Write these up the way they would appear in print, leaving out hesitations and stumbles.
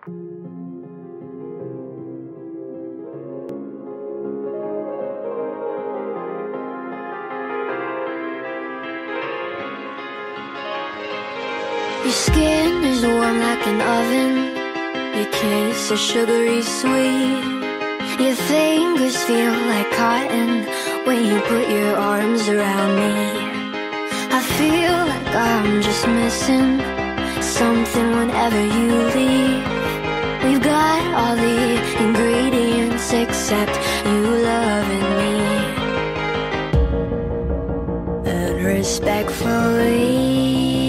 Your skin is warm like an oven, your kiss is sugary sweet. Your fingers feel like cotton when you put your arms around me. I feel like I'm just missing something whenever you leave. We've got all the ingredients except you loving me. And respectfully,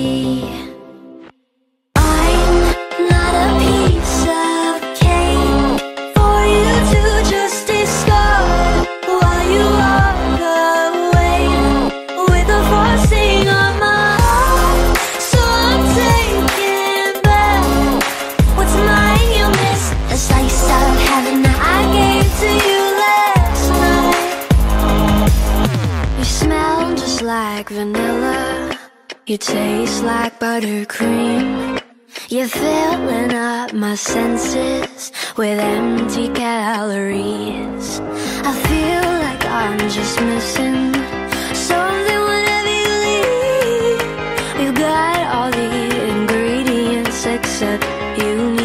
like vanilla, you taste like buttercream. You're filling up my senses with empty calories. I feel like I'm just missing something whenever you leave. We've got all the ingredients except you.